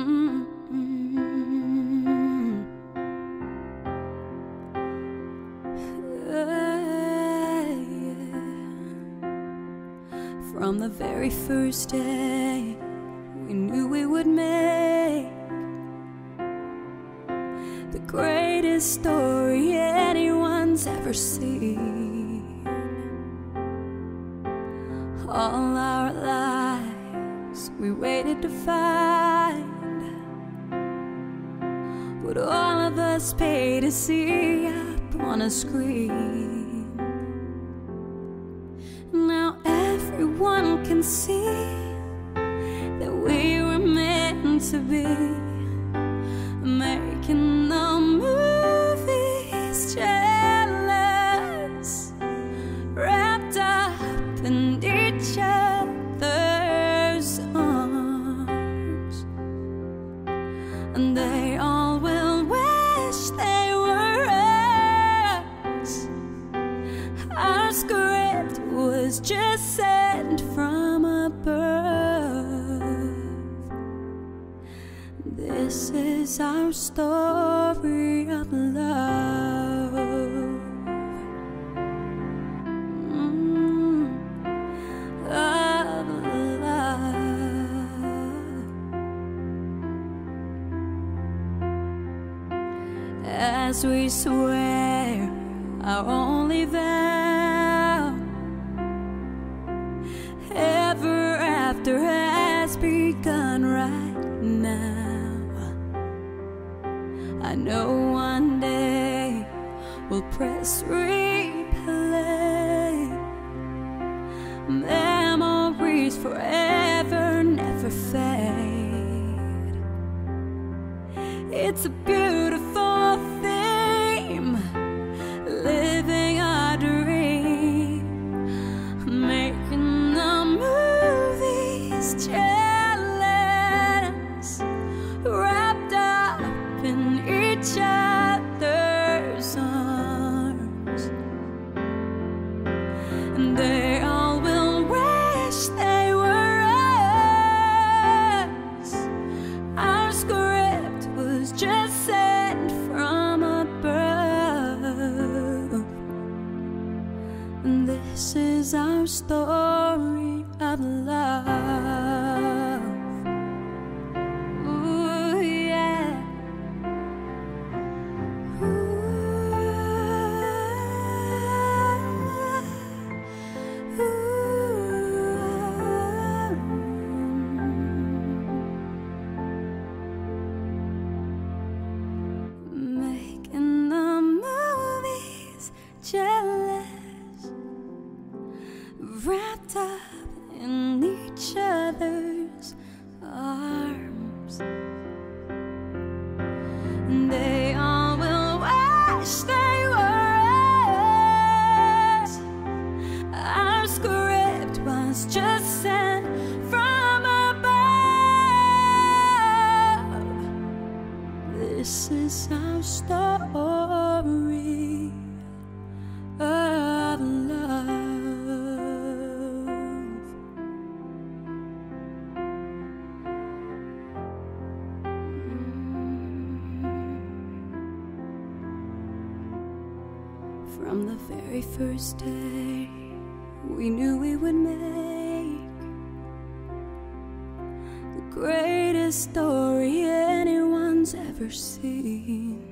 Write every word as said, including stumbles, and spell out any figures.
From the very first day, we knew we would make the greatest story anyone's ever seen. All our lives we waited to find what all of us paid to see up on a screen. Now everyone can see that we were meant to be, making the movies jealous, wrapped up in each other's arms. And they all will wish they were us. Our script was just sent from above. This is our story of love. Mm, of love. As we swear our only vow, ever after has begun right now. I know one day we'll press replay, memories forever never fade. It's a beautiful theme, living our dream, making the movies jealous, wrapped up in each other's arms. And they all will wish they were us. Our script was just sent from above. And this is our story of love. Ooh, yeah. Ooh, ooh. Making the movies jealous, wrapped up in each other's arms. And they all will wish they were us. Our script was just sent from above. This is our story of love. From the very first day, we knew we would make the greatest story anyone's ever seen.